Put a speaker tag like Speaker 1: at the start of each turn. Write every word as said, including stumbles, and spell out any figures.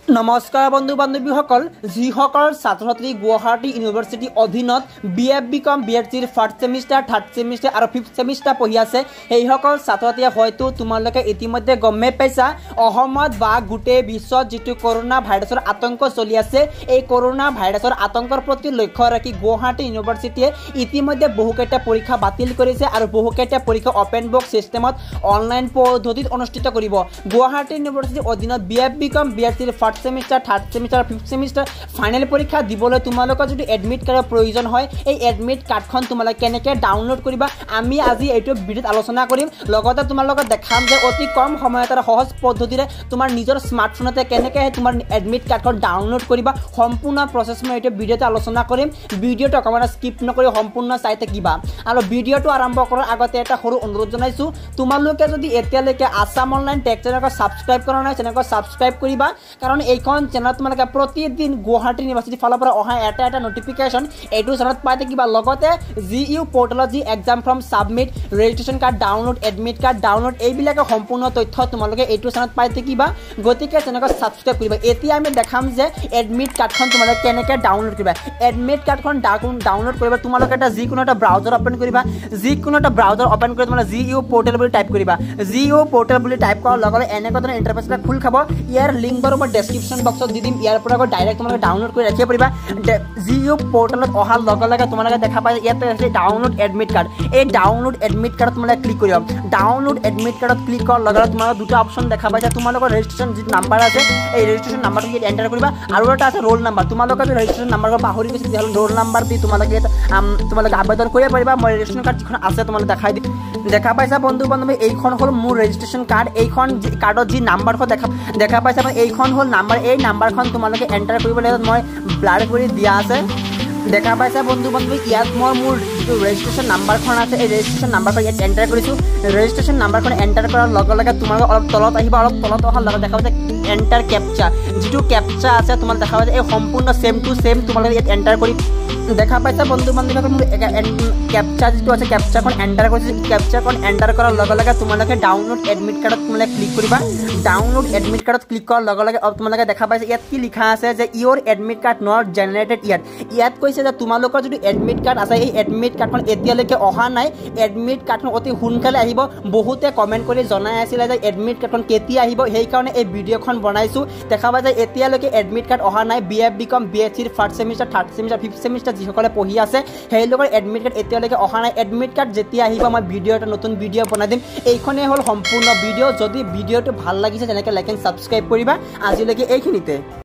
Speaker 1: নমস্কাৰ বন্ধু বান্ধৱীসকল যিসকল ছাত্ৰ ছাত্ৰী গুৱাহাটী ইউনিভাৰ্চিটি অধীনত B F B com B S চিৰ ফাৰ্ষ্ট ছেমিষ্টাৰ থাৰ্ড ছেমিষ্টাৰ আৰু ফিফ্থ ছেমিষ্টাৰ পঢ়ি আছে সেইসকল ছাত্ৰ ছাত্ৰীয়ে হয়তো তোমালোকে ইতিমধ্যে গমেই পাইছা অসমত বা গোটেই বিশ্বত যিটো কৰোনা ভাইৰাছৰ আতংক চলি আছে এই কৰোনা ভাইৰাছৰ আতংকৰ প্ৰতি লক্ষ্য ৰাখি গুৱাহাটী ইউনিভাৰ্চিটিয়ে ইতিমধ্যে বহুকেইটা পৰীক্ষা বাতিল কৰিছে আৰু বহুকেইটা পৰীক্ষা অপেন বুক সিস্টেমত অনলাইন পদ্ধতিত অনুষ্ঠিত কৰিব গুৱাহাটী ইউনিভাৰ্চিটিৰ অধীনত B F B com B S চিৰ first semester third semester fifth semester final পৰীক্ষা দিবলৈ তোমালোকৰ যদি এডমিট কাৰ্ডৰ প্ৰয়োজন হয় এই এডমিট কাৰ্ডখন তোমালোকে কেনেকৈ ডাউনলোড কৰিবা আমি আজি এইটো ভিডিঅ'ত আলোচনা কৰিম লগতে তোমালোকক দেখাম যে অতি কম সময়ত আৰু সহজ পদ্ধতিৰে তোমাৰ নিজৰ স্মাৰ্টফোনতে কেনেকৈ তোমাৰ এডমিট কাৰ্ডখন ডাউনলোড কৰিবা সম্পূৰ্ণ প্ৰচেছ মই এইটো ভিডিঅ'তে আলোচনা কৰিম ভিডিঅ'টো অকণমান স্কিপ নকৰি সম্পূৰ্ণ চাই থাকিবা আৰু ভিডিঅ'টো আৰম্ভ কৰাৰ আগতে এটা সৰু অনুৰোধ জনাইছোঁ তোমালোকে যদি এতিয়ালৈকে আছাম অনলাইন টেক চেনেলক ছাবস্ক্ৰাইব কৰা নাই চেনেলক ছাবস্ক্ৰাইব কৰিবা কাৰণ এইখন চেনেলত তোমালোকে প্ৰতিদিন গুৱাহাটী ইউনিভাৰ্চিটিৰ ফালৰ পৰা অহা এটা এটা নটিফিকেশ্যন এইটো চেনেলত পাই থাকিবা লগতে জি ইউ পৰ্টেলত যি exam form submit registration card download admit card download এইবিলাকে সম্পূৰ্ণ তথ্য তোমালোকে এইটো চেনেলত পাই থাকিবা গতিকে চেনেলক ছাবস্ক্ৰাইব কৰিবা এতিয়া আমি দেখাম যে এডমিট কাৰ্ডখন তোমালোকে কেনেকৈ ডাউনলোড কৰিবা এডমিট কাৰ্ডখন ডাউনলোড কৰিবা তোমালোকে এটা যিকোনো এটা ব্ৰাউজাৰ অপেন কৰিবা যিকোনো এটা ব্ৰাউজাৰ অপেন কৰি তোমালোকে জি ইউ পৰ্টেল বুলি টাইপ কৰিবা জি ইউ পৰ্টেল বুলি টাইপ কৰাৰ লগে লগে এনেকুৱা ধৰণৰ ইণ্টাৰফেচ এটা খোল খাব ইয়াৰ লিংক বাৰু মই ডেছক্ৰিপশ্যন বক্সত দি দিম ইয়াৰ পৰা ডাইৰেক্ট তোমালোকে ডাউনলোড কৰি ৰাখিব পাৰিবা জি ইউ পৰ্টেলত অহাৰ লগে লগে তোমালোকে দেখা পাই ইয়াতে আছে ডাউনলোড এডমিট কাৰ্ড এই ডাউনলোড এডমিট কাৰ্ডত তোমালোকে ক্লিক কৰিবা ডাউনলোড এডমিট কাৰ্ডত ক্লিক কৰাৰ লগে লগে তোমালোকে দুটা অপশ্যন দেখা পাইছা তোমালোকৰ ৰেজিষ্ট্ৰেশ্যন যিটো নাম্বাৰ আছে এই ৰেজিষ্ট্ৰেশ্যন নাম্বাৰটো ইয়াত এণ্টাৰ কৰিবা আৰু এটা আছে ৰোল নাম্বাৰ তোমালোকে যদি ৰেজিষ্ট্ৰেশ্যন নাম্বাৰটো পাহৰি গৈছে তেতিয়াহ'লে ৰোল নাম্বাৰ দি তোমালোকে তোমালোকে আবেদন কৰিব পাৰিবা মই ৰেজিষ্ট্ৰেশ্যন কাৰ্ড যিখন আছে তোমালোকে দেখাই দিম দেখা পাইছা বন্ধু বান্ধৱী এইখন হ'ল মোৰ ৰেজিষ্ট্ৰেশ্যন কাৰ্ড এইখন কাৰ্ডত যি নাম্বাৰখন দেখা দেখা পাইছা এইখন হ'ল নাম্বাৰ এই নাম্বাৰখন তোমালোকে এণ্টাৰ কৰিব লাগিব মই ব্লাৰ কৰি দিয়া আছে দেখা পাইছা বন্ধু বান্ধৱী ইয়াত মই মোৰ যিটো ৰেজিষ্ট্ৰেশ্যন নাম্বাৰখন আছে এই ৰেজিষ্ট্ৰেশ্যন নাম্বাৰখন ইয়াত এণ্টাৰ কৰিছোঁ ৰেজিষ্ট্ৰেশ্যন নাম্বাৰখন এণ্টাৰ কৰাৰ লগে লগে তোমালোকে অলপ তলত আহিবা অলপ তলত অহাৰ লগত দেখা পাইছা এণ্টাৰ কেপচা যিটো কেপচা আছে তোমালোকে দেখা পাইছা এই সম্পূৰ্ণ ছেম টু ছেম তোমালোকে ইয়াত এণ্টাৰ কৰি দেখা পাইছা বন্ধু বান্ধৱীসকল মোৰ কেপচা যিটো আছে কেপচাখন এণ্টাৰ কৰিছোঁ কেপচাখন এণ্টাৰ কৰাৰ লগে লগে তোমালোকে ডাউনলোড এডমিট কাৰ্ডত তোমালোকে ক্লিক কৰিবা ডাউনলোড এডমিট কাৰ্ডত ক্লিক কৰাৰ লগে লগে তোমালোকে দেখা পাইছা ইয়াত কি লিখা আছে যে your admit card not generated ইয়াত ইয়াত কৈছে যে তোমালোকৰ যদি এডমিট কাৰ্ড আছে এই এডমিট কাৰ্ডখন এতিয়ালৈকে অহা নাই এডমিট কাৰ্ডখন অতি সোনকালে আহিব বহুতে কমেণ্ট কৰি জনাই আছিলে যে এডমিট কাৰ্ডখন কেতিয়া আহিব সেইকাৰণে এই ভিডিঅ'খন বনাইছোঁ দেখা পাইছা এতিয়ালৈকে এডমিট কাৰ্ড অহা নাই B F B com B S চিৰ first semester third semester fifth semester যিসকলে পঢ়ি আছে সেইলোকৰ এডমিট কাৰ্ড এতিয়ালৈকে অহা নাই এডমিট কাৰ্ড যেতিয়া আহিব মই ভিডিঅ' এটা নতুন ভিডিঅ' বনাই দিম এইখনেই হ'ল সম্পূৰ্ণ ভিডিঅ' যদি ভিডিঅ'টো ভাল লাগিছে তেনেকৈ লাইক এণ্ড ছাবস্ক্ৰাইব কৰিবা আজিলৈকে এইখিনিতে।